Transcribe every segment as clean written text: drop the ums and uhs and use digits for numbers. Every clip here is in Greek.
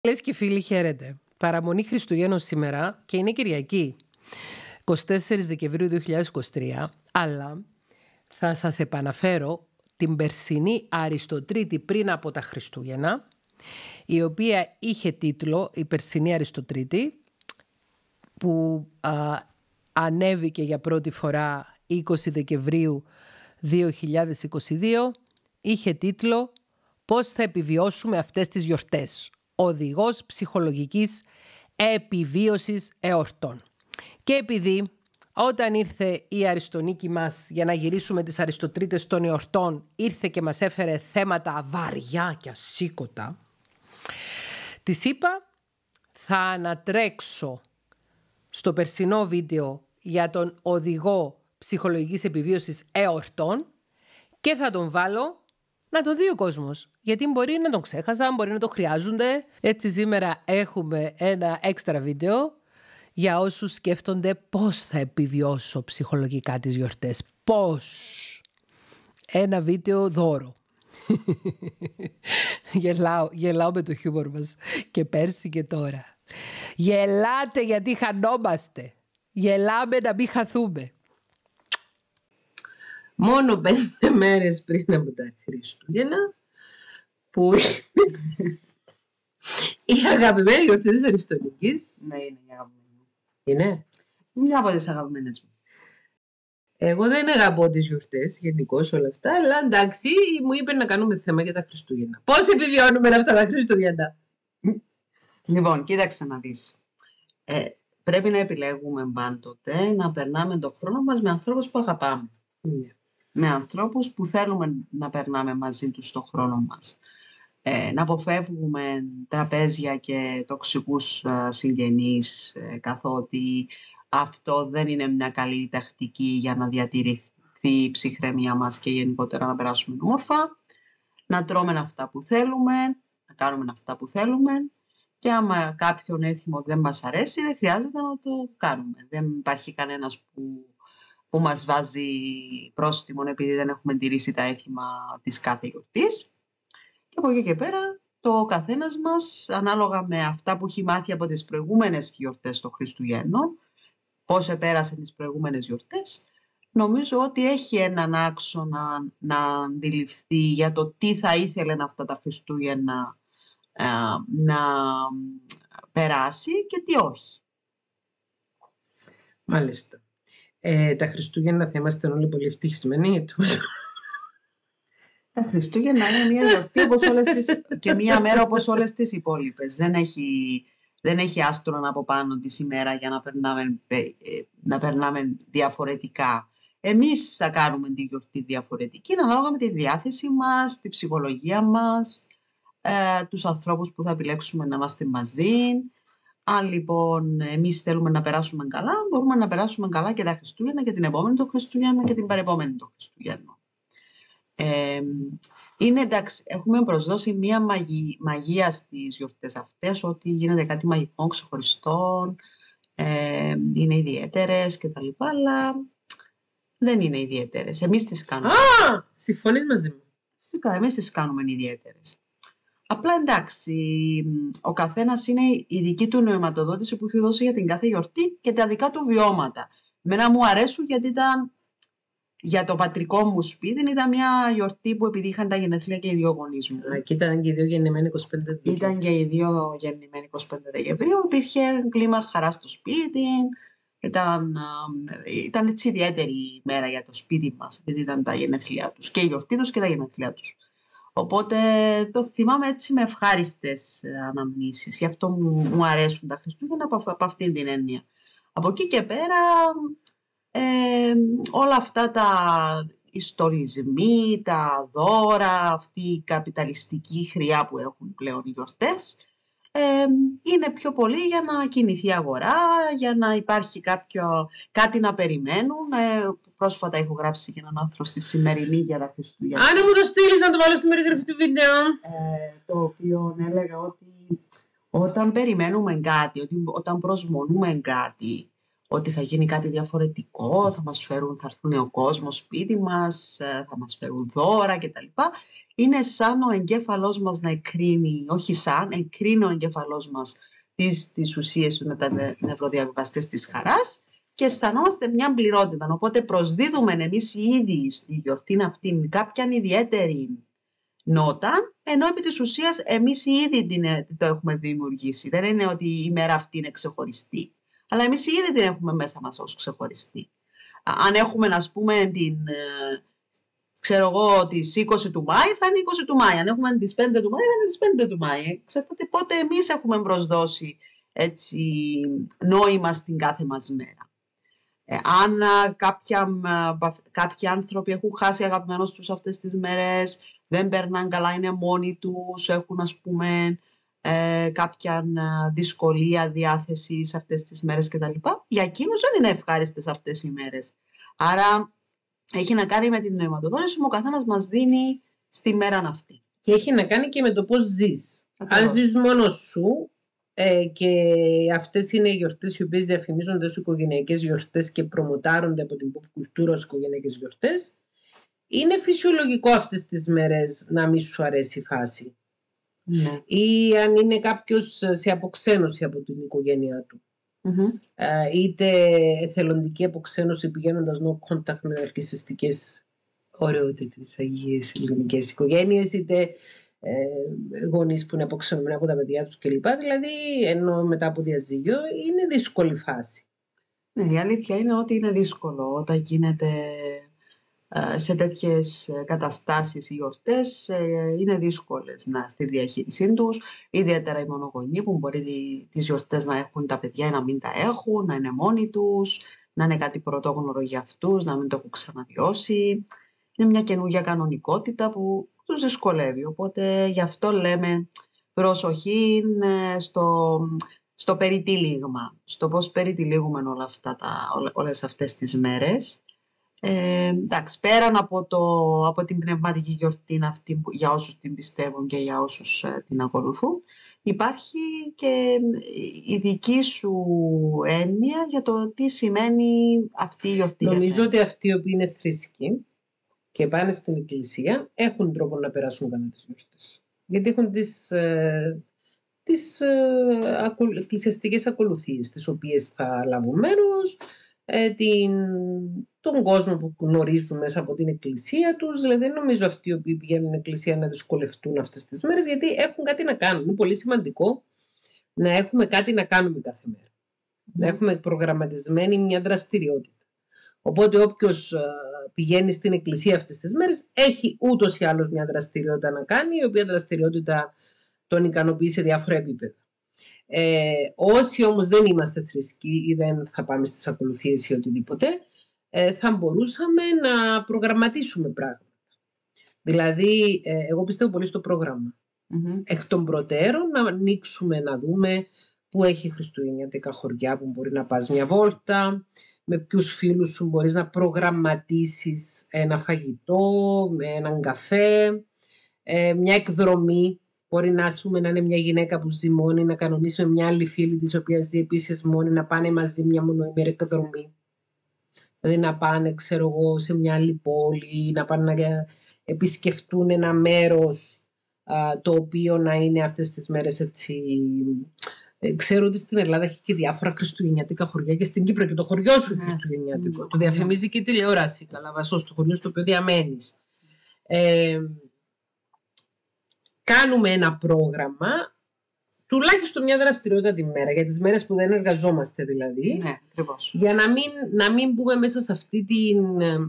Φίλες και φίλοι, χαίρετε. Παραμονή Χριστουγέννων σήμερα και είναι Κυριακή, 24 Δεκεμβρίου 2023, αλλά θα σας επαναφέρω την περσινή Αριστοτρίτη πριν από τα Χριστούγεννα, η οποία είχε τίτλο «Η περσινή Αριστοτρίτη», που ανέβηκε για πρώτη φορά 20 Δεκεμβρίου 2022, είχε τίτλο «Πώς θα επιβιώσουμε αυτές τις γιορτές. Οδηγός ψυχολογικής επιβίωσης εορτών». Και επειδή όταν ήρθε η Αριστονίκη μας για να γυρίσουμε τις Αριστοτρίτες των εορτών, ήρθε και μας έφερε θέματα βαριά και ασήκωτα, της είπα θα ανατρέξω στο περσινό βίντεο για τον οδηγό ψυχολογικής επιβίωσης εορτών και θα τον βάλω να το δει ο κόσμος. Γιατί μπορεί να τον ξέχασαν, μπορεί να το χρειάζονται. Έτσι σήμερα έχουμε ένα έξτρα βίντεο για όσους σκέφτονται πώς θα επιβιώσω ψυχολογικά τις γιορτές. Πώς. Ένα βίντεο δώρο. Γελάω με το χιούμορ μας και πέρσι και τώρα. Γελάτε γιατί χανόμαστε. Γελάμε να μην χαθούμε. Μόνο 5 μέρες πριν από τα Χριστούγεννα, που η αγαπημένη γιορτή της Αριστοτικής. Ναι, είναι η αγαπημένη. Είναι. Μια από τις αγαπημένες μου. Εγώ δεν αγαπώ τις γιορτές γενικώς όλα αυτά, αλλά εντάξει, μου είπε να κάνουμε θέμα για τα Χριστούγεννα. Πώς επιβιώνουμε αυτά τα Χριστούγεννα? Λοιπόν, κοίταξε να δεις. Πρέπει να επιλέγουμε πάντοτε να περνάμε τον χρόνο μας με ανθρώπους που αγαπάμε. Με ανθρώπους που θέλουμε να περνάμε μαζί τους τον χρόνο μας. Να αποφεύγουμε τραπέζια και τοξικούς συγγενείς, καθότι αυτό δεν είναι μια καλή τακτική για να διατηρηθεί η ψυχραιμία μας και γενικότερα να περάσουμε όμορφα. Να τρώμε αυτά που θέλουμε, να κάνουμε αυτά που θέλουμε και άμα κάποιον έθιμο δεν μας αρέσει δεν χρειάζεται να το κάνουμε. Δεν υπάρχει κανένας που μας βάζει πρόστιμο επειδή δεν έχουμε τηρήσει τα έθιμα της κάθε γιορτής. Και από εκεί και πέρα το καθένας μας, ανάλογα με αυτά που έχει μάθει από τις προηγούμενες γιορτές των Χριστουγέννων, πώς επέρασε τις προηγούμενες γιορτές, νομίζω ότι έχει έναν άξονα να αντιληφθεί για το τι θα ήθελε αυτά τα Χριστούγεννα να περάσει και τι όχι. Μάλιστα. Τα Χριστούγεννα θα είμαστε όλοι πολύ ευτυχισμένοι. Τα Χριστούγεννα είναι μια γιορτή και μια μέρα όπως όλες τις υπόλοιπες. Δεν έχει άστρονα από πάνω της ημέρα για να περνάμε διαφορετικά. Εμείς θα κάνουμε τη γιορτή διαφορετική, ανάλογα με τη διάθεση μας, τη ψυχολογία μας, τους ανθρώπους που θα επιλέξουμε να είμαστε μαζί. Αν λοιπόν εμείς θέλουμε να περάσουμε καλά, μπορούμε να περάσουμε καλά και τα Χριστούγεννα και την επόμενη το Χριστούγεννα και την παρεπόμενη το Χριστούγεννα. Είναι εντάξει, έχουμε προσδώσει μία μαγεία στις γιορτές αυτές, ότι γίνεται κάτι μαγικό, ξεχωριστό, είναι ιδιαίτερες κτλ. Αλλά δεν είναι ιδιαίτερες. Εμείς τις κάνουμε. Συμφωνείς μαζί μου? Εμείς τις κάνουμε ιδιαίτερες. Απλά εντάξει, ο καθένας είναι η δική του νοηματοδότηση που έχει δώσει για την κάθε γιορτή και τα δικά του βιώματα. Εμένα μου αρέσουν γιατί ήταν, για το πατρικό μου σπίτι, ήταν μια γιορτή που επειδή είχαν τα γενέθλια και οι δύο γονείς μου. Και ήταν και οι δύο γεννημένοι 25 Δεκεμβρίου. Ήταν και οι δύο γεννημένοι 25 Δεκεμβρίου. Υπήρχε κλίμα χαρά στο σπίτι. Ήταν έτσι ιδιαίτερη μέρα για το σπίτι μας, επειδή ήταν τα γενέθλιά τους. Και η γιορτή τους και τα γενέθλιά τους. Οπότε το θυμάμαι έτσι με ευχάριστες αναμνήσεις. Γι' αυτό μου αρέσουν τα Χριστούγεννα από αυτήν την έννοια. Από εκεί και πέρα όλα αυτά οι στολισμοί, τα δώρα, αυτή η καπιταλιστική χρειά που έχουν πλέον οι γιορτές, είναι πιο πολύ για να κινηθεί η αγορά, για να υπάρχει κάτι να περιμένουν. Πρόσφατα έχω γράψει και έναν άρθρο στη Σημερινή για τα Χριστούγεννα. Αν μου το στείλεις να το βάλω στην περιγραφή του βίντεο. Το οποίο έλεγα ότι όταν περιμένουμε κάτι, όταν προσμονούμε κάτι, ότι θα γίνει κάτι διαφορετικό, θα έρθουν ο κόσμος σπίτι μας, θα μας φέρουν δώρα κτλ. Είναι σαν ο εγκέφαλός μας να εκρίνει, όχι σαν, εκρίνει ο εγκέφαλός μας τις ουσίες του με τα νευροδιαβιβαστές της χαράς και αισθανόμαστε μια πληρότητα. Οπότε προσδίδουμε εμείς οι ίδιοι στη γιορτή αυτή κάποια ιδιαίτερη νότα, ενώ επί της ουσίας εμείς οι ίδιοι το έχουμε δημιουργήσει. Δεν είναι ότι η μέρα αυτή είναι ξεχωριστή, αλλά εμείς οι ίδιοι την έχουμε μέσα μας ως ξεχωριστή. Αν έχουμε, ας πούμε, τις 20 του Μάη, θα είναι 20 του Μάη. Αν έχουμε τις 5 του Μάη, θα είναι τις 5 του Μάη. Ξέρετε πότε εμείς έχουμε προσδώσει έτσι, νόημα στην κάθε μας μέρα. Αν κάποιοι άνθρωποι έχουν χάσει αγαπημένους τους αυτές τις μέρες, δεν περνάνε καλά, είναι μόνοι τους, έχουν, ας πούμε, κάποια δυσκολία διάθεση σε αυτές τις μέρες κτλ. Για εκείνους δεν είναι ευχάριστες αυτές οι μέρες. Άρα έχει να κάνει με την νοηματοδότηση που ο καθένας μας δίνει στη μέρα αυτή. Και έχει να κάνει και με το πώς ζεις. Αν ζεις μόνος σου και αυτές είναι οι γιορτές οι οποίες διαφημίζονται ως οικογενειακές γιορτές και προμοτάρονται από την pop κουλτούρα ως οικογενειακές γιορτές, είναι φυσιολογικό αυτές τις μέρες να μην σου αρέσει η φάση. Ναι. Ή αν είναι κάποιος σε αποξένωση από την οικογένειά του. Είτε εθελοντική αποξένωση πηγαίνοντας no contact με ναρκισσιστικές ωραιότητες αγίες ελληνικές οικογένειες, είτε γονείς που είναι αποξενωμένοι από τα παιδιά τους κλπ. Δηλαδή, ενώ μετά από διαζύγιο, είναι δύσκολη φάση. Ναι, η αλήθεια είναι ότι είναι δύσκολο όταν γίνεται σε τέτοιες καταστάσεις οι γιορτές, είναι δύσκολες στη διαχείρισή τους, ιδιαίτερα οι μονογονείς που μπορεί τις γιορτές να έχουν τα παιδιά ή να μην τα έχουν, να είναι μόνοι τους, να είναι κάτι πρωτόγνωρο για αυτούς, να μην το έχουν ξαναβιώσει. Είναι μια καινούργια κανονικότητα που τους δυσκολεύει, οπότε γι' αυτό λέμε προσοχή στο περιτύλιγμα, στο πώς περιτυλίγουμε όλες αυτές τις μέρες. Εντάξει, πέραν από την πνευματική γιορτή αυτή για όσους την πιστεύουν και για όσους την ακολουθούν, υπάρχει και η δική σου έννοια για το τι σημαίνει αυτή η γιορτή. Νομίζω ότι αυτοί οι οποίοι είναι θρήσκοι και πάνε στην εκκλησία έχουν τρόπο να περάσουν καλά τις γιορτές. Γιατί έχουν τις εκκλησιαστικές ακολουθίες, τις οποίες θα λάβουν μέρος, τον κόσμο που γνωρίζουν μέσα από την εκκλησία τους. Δηλαδή δεν νομίζω αυτοί οι οποίοι πηγαίνουν στην εκκλησία να δυσκολευτούν αυτές τις μέρες, γιατί έχουν κάτι να κάνουν. Είναι πολύ σημαντικό να έχουμε κάτι να κάνουμε κάθε μέρα. Να έχουμε προγραμματισμένη μια δραστηριότητα. Οπότε όποιος πηγαίνει στην εκκλησία αυτές τις μέρες έχει ούτως ή άλλως μια δραστηριότητα να κάνει, η οποία δραστηριότητα τον ικανοποιεί σε διάφορα επίπεδα. Όσοι όμως δεν είμαστε θρησκοί ή δεν θα πάμε στις ακολουθίες ή οτιδήποτε, θα μπορούσαμε να προγραμματίσουμε πράγματα. Δηλαδή, εγώ πιστεύω πολύ στο πρόγραμμα. Εκ των προτέρων να ανοίξουμε, να δούμε πού έχει χριστουγεννιάτικα χωριά που μπορεί να πας μια βόλτα, με ποιους φίλους σου μπορείς να προγραμματίσεις ένα φαγητό, έναν καφέ, μια εκδρομή. Μπορεί να, να είναι μια γυναίκα που ζει μόνη, να κανονίσει με μια άλλη φίλη της, οποία ζει επίσης μόνη, να πάνε μαζί μια μονοήμερη εκδρομή. Δηλαδή να πάνε, ξέρω εγώ, σε μια άλλη πόλη, να πάνε να επισκεφτούν ένα μέρος το οποίο να είναι αυτές τις μέρες έτσι. Ξέρω ότι στην Ελλάδα έχει και διάφορα χριστουγεννιάτικα χωριά και στην Κύπρο και το χωριό σου είναι χριστουγεννιάτικο. Το διαφημίζει και η τηλεόραση. Καλαβασό, στο χωριό στο οποίο διαμένεις. Κάνουμε ένα πρόγραμμα, τουλάχιστον μια δραστηριότητα τη μέρα, για τις μέρες που δεν εργαζόμαστε δηλαδή. Ναι, ακριβώς. Για να μην μπούμε μέσα σε αυτή την.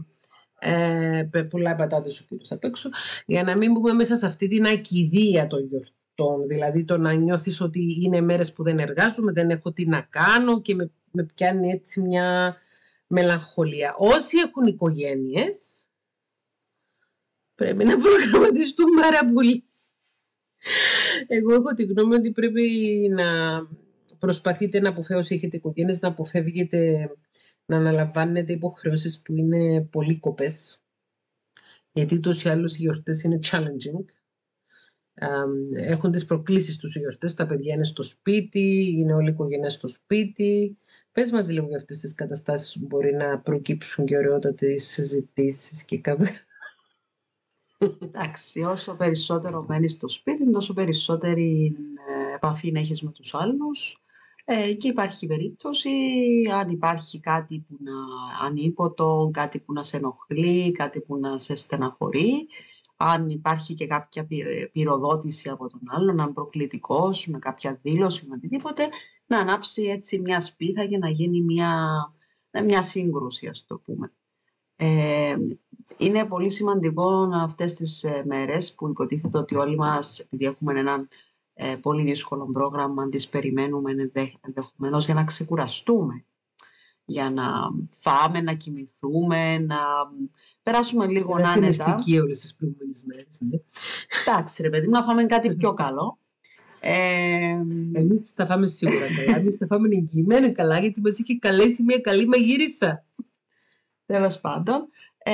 Πολλά πατάτες ο κύριος απ' έξω. Για να μην μπούμε μέσα σε αυτή την ακιδεία των γιορτών. Δηλαδή το να νιώθεις ότι είναι μέρες που δεν εργάζομαι, δεν έχω τι να κάνω και με πιάνει έτσι μια μελαγχολία. Όσοι έχουν οικογένειες, πρέπει να προγραμματιστούν πάρα πολύ. Εγώ έχω τη γνώμη ότι πρέπει να προσπαθείτε να όσοι έχετε οικογένειες, να αποφεύγετε να αναλαμβάνετε υποχρεώσεις που είναι πολύκοπες. Γιατί ούτως ή άλλως οι γιορτές είναι challenging. έχουν τις προκλήσεις τους οι γιορτές, τα παιδιά είναι στο σπίτι, είναι όλη η οικογένεια στο σπίτι. Πες μας λίγο για αυτές τις καταστάσεις που μπορεί να προκύψουν και ωραιότατες συζητήσεις και Εντάξει, όσο περισσότερο μένεις στο σπίτι, τόσο περισσότερη επαφή έχεις με τους άλλους. Και υπάρχει περίπτωση, αν υπάρχει κάτι που να ανίποτο, κάτι που να σε ενοχλεί, κάτι που να σε στεναχωρεί, αν υπάρχει και κάποια πυροδότηση από τον άλλον, αν προκλητικός, με κάποια δήλωση, με οτιδήποτε, να ανάψει έτσι μια σπίθα και να γίνει μια σύγκρουση, ας το πούμε. Είναι πολύ σημαντικό αυτές τις μέρες που υποτίθεται ότι όλοι μας, επειδή έχουμε έναν πολύ δύσκολο πρόγραμμα, τις περιμένουμε ενδεχομένως για να ξεκουραστούμε, για να φάμε, να κοιμηθούμε, να περάσουμε λίγο άνετα. Είναι φαινιστική όλες τις προηγούμενες μέρες. Ναι. Εντάξει ρε παιδί μου, να φάμε κάτι πιο καλό. Εμείς θα φάμε σίγουρα καλά, εμείς θα φάμε εγγυημένα καλά, γιατί μας είχε καλέσει μια καλή μαγείρισα. Τέλος πάντων.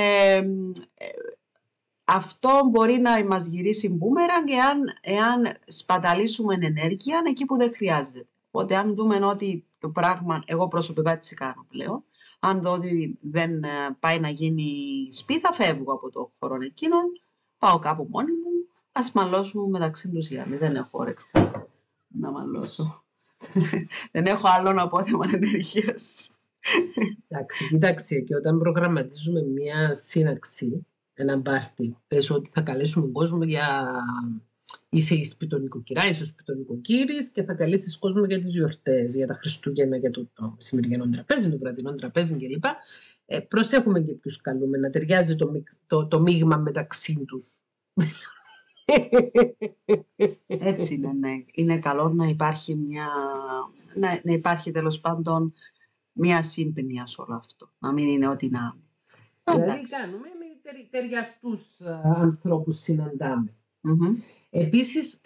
Αυτό μπορεί να μας γυρίσει μπούμεραγκ εάν σπαταλήσουμε ενέργεια εκεί που δεν χρειάζεται. Οπότε αν δούμε ότι το πράγμα, εγώ προσωπικά έτσι κάνω πλέον, αν δω ότι δεν πάει να γίνει σπίθα, φεύγω από το χώρο εκείνον, πάω κάπου μόνη μου, ας μαλώσουμε μεταξύ τους οι άλλοι. Δεν έχω όρεξη να μαλώσω. Δεν έχω άλλον απόθεμα ενέργειας. Κοιτάξτε, και όταν προγραμματίζουμε μια σύναξη, ένα πάρτι, πες ότι θα καλέσουμε κόσμο για... Είσαι σπιτονικοκυρά, είσαι σπιτονικοκύρης και θα καλέσεις κόσμο για τις γιορτές, για τα Χριστούγεννα, για το μεσημεριανό τραπέζι, το βραδινό τραπέζι κλπ. Προσέχουμε και ποιους καλούμε, να ταιριάζει το μείγμα μεταξύ τους. Έτσι είναι, ναι. Είναι καλό να υπάρχει να υπάρχει τέλος πάντων μια σύμπνοια σε όλο αυτό. Να μην είναι ό,τι να είναι. Δηλαδή κάνουμε με ταιριαστούς ανθρώπους συναντάμε. Επίσης,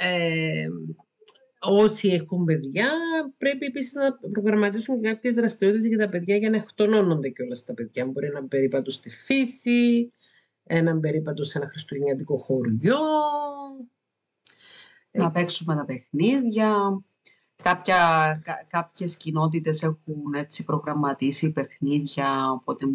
όσοι έχουν παιδιά, πρέπει επίσης να προγραμματίσουν και κάποιες δραστηριότητες για τα παιδιά για να εκτονώνονται κιόλας τα παιδιά. Μπορεί ένα περίπατο στη φύση, έναν περίπατο σε ένα χριστουγεννιάτικο χωριό. Να παίξουμε τα παιχνίδια. Κάποιες κοινότητες έχουν έτσι προγραμματίσει παιχνίδια, οπότε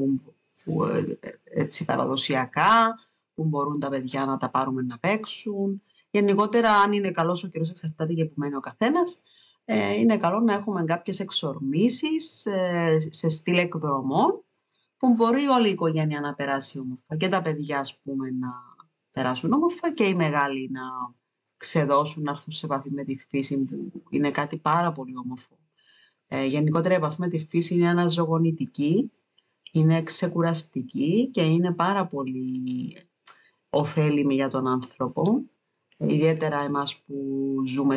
έτσι παραδοσιακά, που μπορούν τα παιδιά να τα πάρουμε να παίξουν. Γενικότερα, αν είναι καλός ο καιρός, εξαρτάται και που μένει ο καθένας, είναι καλό να έχουμε κάποιες εξορμήσεις σε στυλ εκδρομών, που μπορεί όλη η οικογένεια να περάσει όμορφα. Και τα παιδιά, ας πούμε, να περάσουν όμορφα και οι μεγάλοι να ξεδώσουν, να έρθουν σε επαφή με τη φύση, που είναι κάτι πάρα πολύ όμορφο. Γενικότερα, η επαφή με τη φύση είναι αναζωογονητική, είναι ξεκουραστική και είναι πάρα πολύ ωφέλιμη για τον άνθρωπο. Ιδιαίτερα εμάς που ζούμε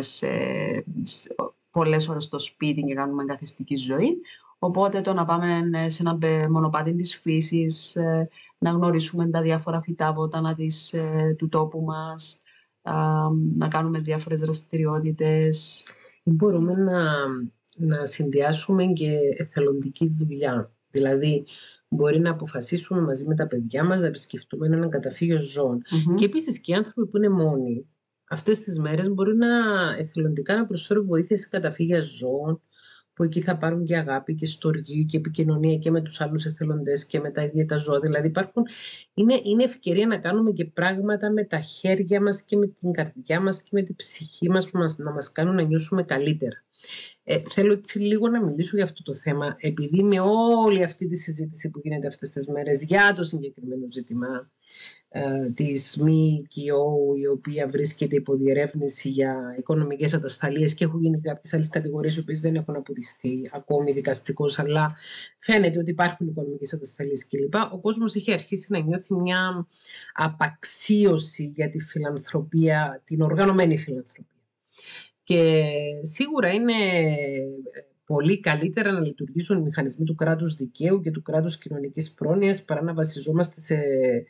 πολλές ώρες στο σπίτι και κάνουμε εγκαθιστική ζωή. Οπότε το να πάμε σε ένα μονοπάτι της φύσης, να γνωρίσουμε τα διάφορα φυτά βότανα του τόπου μας, να κάνουμε διάφορες δραστηριότητες. Μπορούμε να συνδυάσουμε και εθελοντική δουλειά. Δηλαδή, μπορεί να αποφασίσουμε μαζί με τα παιδιά μας να επισκεφτούμε ένα καταφύγιο ζώων. Και επίσης και οι άνθρωποι που είναι μόνοι, αυτές τις μέρες μπορεί εθελοντικά να προσφέρουν βοήθεια σε καταφύγια ζώων, που εκεί θα πάρουν και αγάπη και στοργή και επικοινωνία και με τους άλλους εθελοντές και με τα ίδια τα ζώα. Δηλαδή είναι ευκαιρία να κάνουμε και πράγματα με τα χέρια μας και με την καρδιά μας και με την ψυχή μας που να μας κάνουν να νιώσουμε καλύτερα. Θέλω έτσι λίγο να μιλήσω για αυτό το θέμα, επειδή με όλη αυτή τη συζήτηση που γίνεται αυτές τις μέρες για το συγκεκριμένο ζήτημα της ΜΚΟ, η οποία βρίσκεται υπό διερεύνηση για οικονομικές ατασταλίες, και έχουν γίνει κάποιες άλλες κατηγορίες οι οποίες δεν έχουν αποδειχθεί ακόμη δικαστικώς, αλλά φαίνεται ότι υπάρχουν οικονομικές ατασταλίες κλπ. Ο κόσμος έχει αρχίσει να νιώθει μια απαξίωση για τη φιλανθρωπία, την οργανωμένη φιλανθρωπία. Και σίγουρα είναι πολύ καλύτερα να λειτουργήσουν οι μηχανισμοί του κράτους δικαίου και του κράτους κοινωνικής πρόνοιας παρά να βασιζόμαστε σε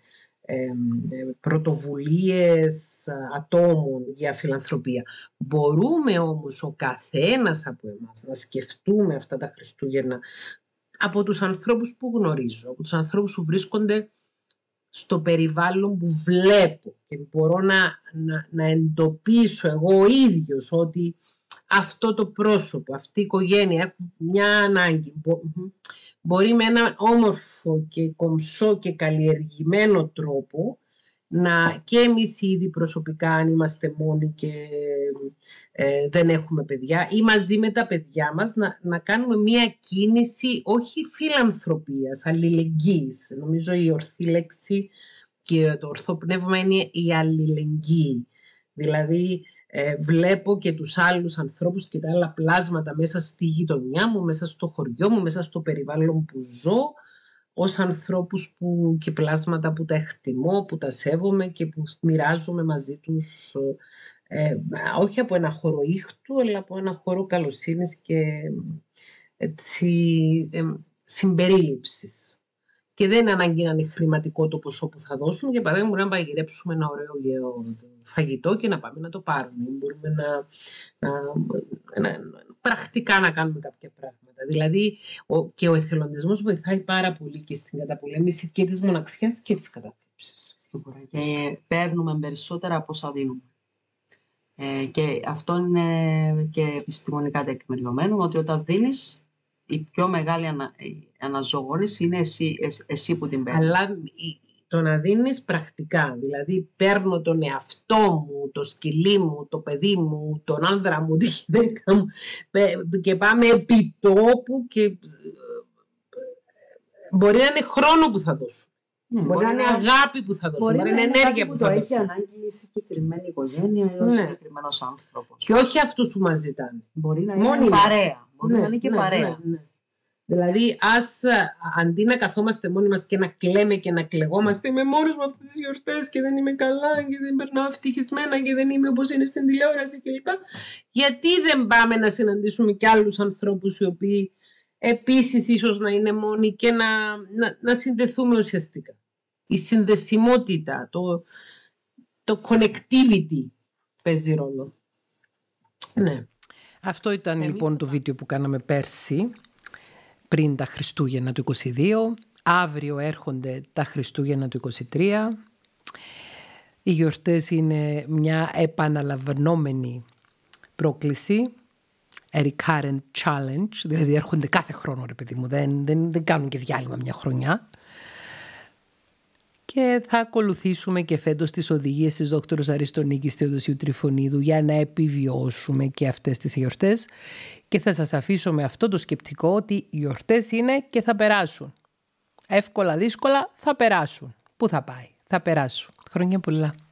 πρωτοβουλίες ατόμων για φιλανθρωπία. Μπορούμε όμως ο καθένας από εμάς να σκεφτούμε αυτά τα Χριστούγεννα από τους ανθρώπους που γνωρίζω, από τους ανθρώπους που βρίσκονται στο περιβάλλον που βλέπω και μπορώ να εντοπίσω εγώ ο ίδιος ότι αυτό το πρόσωπο, αυτή η οικογένεια έχουν μια ανάγκη. Μπορεί με ένα όμορφο και κομψό και καλλιεργημένο τρόπο και εμείς ήδη προσωπικά, αν είμαστε μόνοι και δεν έχουμε παιδιά, ή μαζί με τα παιδιά μας να κάνουμε μια κίνηση όχι φιλανθρωπίας, αλληλεγγύης. Νομίζω η ορθή λέξη και το ορθό πνεύμα είναι η αλληλεγγύη. Δηλαδή βλέπω και τους άλλους ανθρώπους και τα άλλα πλάσματα μέσα στη γειτονιά μου, μέσα στο χωριό μου, μέσα στο περιβάλλον που ζω, ως ανθρώπους και πλάσματα που τα εκτιμώ, που τα σέβομαι και που μοιράζομαι μαζί τους, όχι από ένα χώρο ήχτου, αλλά από ένα χώρο καλοσύνης και συμπερίληψης. Και δεν είναι ανάγκη να είναι χρηματικό το ποσό που θα δώσουμε. Για παράδειγμα, μπορούμε να παγειρέψουμε ένα ωραίο φαγητό και να πάμε να το πάρουμε. Μπορούμε πρακτικά να κάνουμε κάποια πράγματα. Δηλαδή, και ο εθελοντισμός βοηθάει πάρα πολύ και στην καταπολέμηση και της μοναξιάς και της κατάθλιψης. Και παίρνουμε περισσότερα από όσα δίνουμε. Και αυτό είναι και επιστημονικά τεκμηριωμένο, ότι όταν δίνεις, η πιο μεγάλη αναζωογόνηση είναι εσύ που την παίρνεις. Αλλά το να δίνεις πρακτικά, δηλαδή παίρνω τον εαυτό μου, το σκυλί μου, το παιδί μου, τον άνδρα μου, τη γυναίκα μου και πάμε επί τόπου και μπορεί να είναι χρόνο που θα δώσω. Μπορεί να είναι αγάπη που θα δώσω, μπορεί να είναι ενέργεια που θα δώσω. Έχει ανάγκη η συγκεκριμένη οικογένεια ή ο συγκεκριμένος άνθρωπος. Και όχι αυτούς που μας ζητάνε. Μπορεί να είναι παρέα. Μπορεί να είναι και παρέα. Δηλαδή, αντί να καθόμαστε μόνοι μας και να κλαίμε και να κλαιγόμαστε, είμαι μόνος μου αυτές τις γιορτές και δεν είμαι καλά και δεν περνάω ευτυχισμένα και δεν είμαι όπως είναι στην τηλεόραση κλπ. Γιατί δεν πάμε να συναντήσουμε και άλλους ανθρώπους οι οποίοι επίσης ίσως να είναι μόνοι και να συνδεθούμε ουσιαστικά. Η συνδεσιμότητα, το connectivity παίζει ρόλο. Ναι. Αυτό ήταν λοιπόν το βίντεο που κάναμε πέρσι, πριν τα Χριστούγεννα του 22. Αύριο έρχονται τα Χριστούγεννα του 23. Οι γιορτές είναι μια επαναλαμβανόμενη πρόκληση, a recurrent challenge, δηλαδή έρχονται κάθε χρόνο, ρε παιδί μου, δεν κάνουν και διάλειμμα μια χρονιά. Και θα ακολουθήσουμε και φέτος τις οδηγίες της Δόκτωρος Αριστονίκης Θεοδοσίου Τριφωνίδου για να επιβιώσουμε και αυτές τις γιορτές. Και θα σας αφήσω με αυτό το σκεπτικό ότι οι γιορτές είναι και θα περάσουν. Εύκολα, δύσκολα θα περάσουν. Πού θα πάει? Θα περάσουν. Χρόνια πολλά.